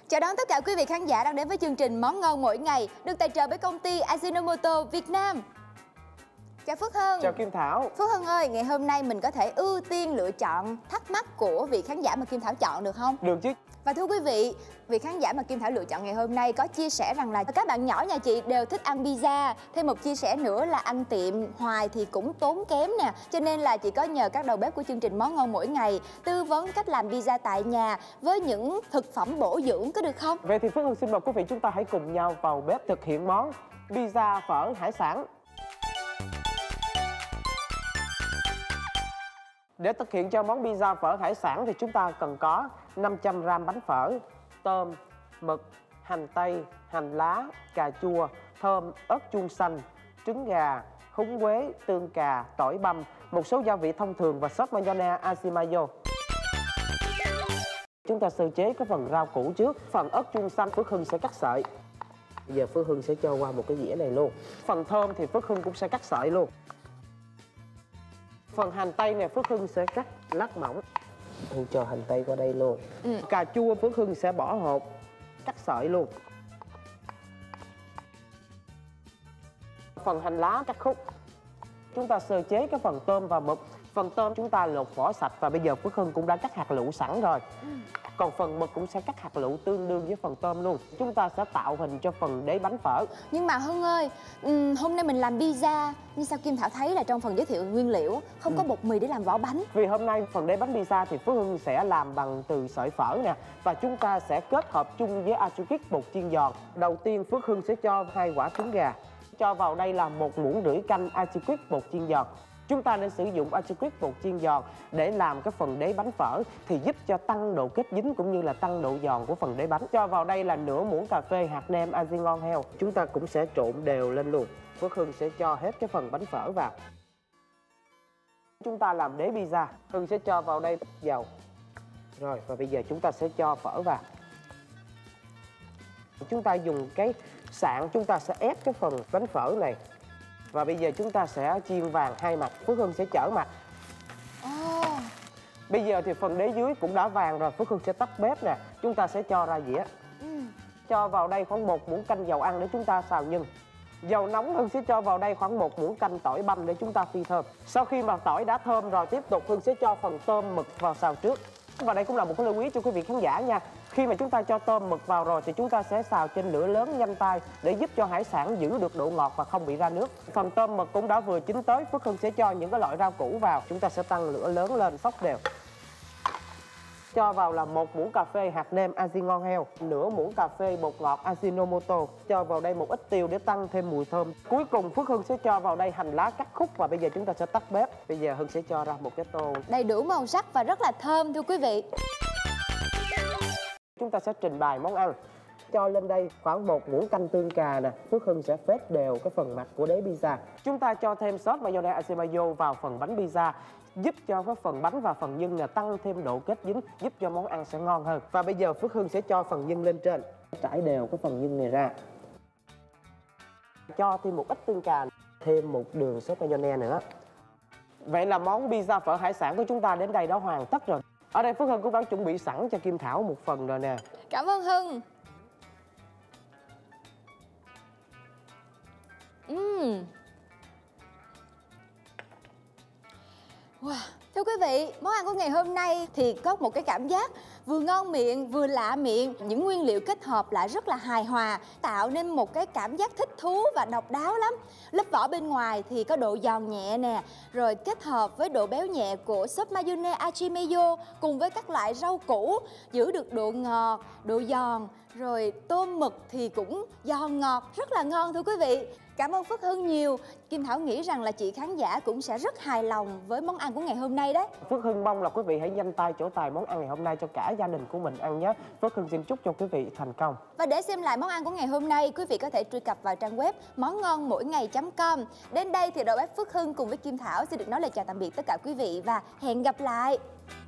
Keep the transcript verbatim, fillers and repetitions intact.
Chào đón tất cả quý vị khán giả đang đến với chương trình Món ngon mỗi ngày được tài trợ bởi công ty Ajinomoto Việt Nam. Chào Phước Hưng. Chào Kim Thảo. Phước Hưng ơi, ngày hôm nay mình có thể ưu tiên lựa chọn thắc mắc của vị khán giả mà Kim Thảo chọn được không? Được chứ. Và thưa quý vị, vị khán giả mà Kim Thảo lựa chọn ngày hôm nay có chia sẻ rằng là các bạn nhỏ nhà chị đều thích ăn pizza. Thêm một chia sẻ nữa là ăn tiệm hoài thì cũng tốn kém nè. Cho nên là chị có nhờ các đầu bếp của chương trình Món ngon mỗi ngày tư vấn cách làm pizza tại nhà với những thực phẩm bổ dưỡng, có được không? Vậy thì Phước Hưng xin mời quý vị chúng ta hãy cùng nhau vào bếp thực hiện món pizza phở hải sản. Để thực hiện cho món pizza phở hải sản thì chúng ta cần có năm trăm gam bánh phở, tôm, mực, hành tây, hành lá, cà chua, thơm, ớt chuông xanh, trứng gà, húng quế, tương cà, tỏi băm, một số gia vị thông thường và sốt mayonnaise Ajimayo. Chúng ta sơ chế cái phần rau củ trước. Phần ớt chuông xanh Phước Hưng sẽ cắt sợi. Bây giờ Phước Hưng sẽ cho qua một cái dĩa này luôn. Phần thơm thì Phước Hưng cũng sẽ cắt sợi luôn. Phần hành tây này Phước Hưng sẽ cắt lát mỏng. Hưng cho hành tây qua đây luôn. ừ. Cà chua Phước Hưng sẽ bỏ hột, cắt sợi luôn. Phần hành lá cắt khúc. Chúng ta sơ chế cái phần tôm và mực. Phần tôm chúng ta lột vỏ sạch và bây giờ Phước Hưng cũng đã cắt hạt lựu sẵn rồi. ừ. Còn phần mực cũng sẽ cắt hạt lựu tương đương với phần tôm luôn. Chúng ta sẽ tạo hình cho phần đế bánh phở. Nhưng mà Hưng ơi, hôm nay mình làm pizza, nhưng sao Kim Thảo thấy là trong phần giới thiệu nguyên liệu không ừ. có bột mì để làm vỏ bánh? Vì hôm nay phần đế bánh pizza thì Phước Hưng sẽ làm bằng từ sợi phở nè. Và chúng ta sẽ kết hợp chung với achukick bột chiên giòn. Đầu tiên Phước Hưng sẽ cho hai quả trứng gà. Cho vào đây là một muỗng rưỡi canh achukick bột chiên giòn. Chúng ta nên sử dụng achukick bột chiên giòn để làm cái phần đế bánh phở thì giúp cho tăng độ kết dính cũng như là tăng độ giòn của phần đế bánh. Cho vào đây là nửa muỗng cà phê hạt nêm Aji ngon heo. Chúng ta cũng sẽ trộn đều lên luôn. Phước Hưng sẽ cho hết cái phần bánh phở vào. Chúng ta làm đế pizza. Hưng sẽ cho vào đây dầu. Rồi và bây giờ chúng ta sẽ cho phở vào. Chúng ta dùng cái sạn chúng ta sẽ ép cái phần bánh phở này. Và bây giờ chúng ta sẽ chiên vàng hai mặt. Phước Hưng sẽ chở mặt. oh. Bây giờ thì phần đế dưới cũng đã vàng rồi. Phước Hưng sẽ tắt bếp nè. Chúng ta sẽ cho ra dĩa. ừ. Cho vào đây khoảng một muỗng canh dầu ăn để chúng ta xào nhân. Dầu nóng Hưng sẽ cho vào đây khoảng một muỗng canh tỏi băm để chúng ta phi thơm. Sau khi mà tỏi đã thơm rồi, tiếp tục Hưng sẽ cho phần tôm mực vào xào trước. Và đây cũng là một cái lưu ý cho quý vị khán giả nha. Khi mà chúng ta cho tôm mực vào rồi thì chúng ta sẽ xào trên lửa lớn nhanh tay để giúp cho hải sản giữ được độ ngọt và không bị ra nước. Phần tôm mực cũng đã vừa chín tới, Phước Hưng sẽ cho những cái loại rau củ vào. Chúng ta sẽ tăng lửa lớn lên xóc đều. Cho vào là một muỗng cà phê hạt nêm Aji ngon heo, nửa muỗng cà phê bột ngọt Ajinomoto. Cho vào đây một ít tiêu để tăng thêm mùi thơm. Cuối cùng Phước Hưng sẽ cho vào đây hành lá cắt khúc và bây giờ chúng ta sẽ tắt bếp. Bây giờ Hưng sẽ cho ra một cái tô đầy đủ màu sắc và rất là thơm thưa quý vị. Chúng ta sẽ trình bày món ăn. Cho lên đây khoảng một muỗng canh tương cà nè. Phước Hưng sẽ phết đều cái phần mặt của đế pizza. Chúng ta cho thêm sốt mayonnaise Ajimayo vào phần bánh pizza, giúp cho cái phần bánh và phần nhân là tăng thêm độ kết dính, giúp cho món ăn sẽ ngon hơn. Và bây giờ Phước Hưng sẽ cho phần nhân lên trên, trải đều cái phần nhân này ra. Cho thêm một ít tương cà, thêm một đường sốt mayonnaise nữa. Vậy là món pizza phở hải sản của chúng ta đến đây đã hoàn tất rồi. Ở đây Phước Hưng cũng đã chuẩn bị sẵn cho Kim Thảo một phần rồi nè. Cảm ơn Hưng. Uhm. Wow. Thưa quý vị, món ăn của ngày hôm nay thì có một cái cảm giác vừa ngon miệng, vừa lạ miệng. Những nguyên liệu kết hợp lại rất là hài hòa, tạo nên một cái cảm giác thích thú và độc đáo lắm. Lớp vỏ bên ngoài thì có độ giòn nhẹ nè, rồi kết hợp với độ béo nhẹ của sốt mayonnaise Ajimayo cùng với các loại rau củ, giữ được độ ngọt, độ giòn. Rồi tôm mực thì cũng giòn ngọt, rất là ngon thưa quý vị. Cảm ơn Phước Hưng nhiều. Kim Thảo nghĩ rằng là chị khán giả cũng sẽ rất hài lòng với món ăn của ngày hôm nay đấy. Phước Hưng mong là quý vị hãy nhanh tay trổ tài món ăn ngày hôm nay cho cả gia đình của mình ăn nhé. Phước Hưng xin chúc cho quý vị thành công. Và để xem lại món ăn của ngày hôm nay, quý vị có thể truy cập vào trang web món ngon mỗi ngày chấm com. Đến đây thì đầu bếp Phước Hưng cùng với Kim Thảo xin được nói lời chào tạm biệt tất cả quý vị và hẹn gặp lại.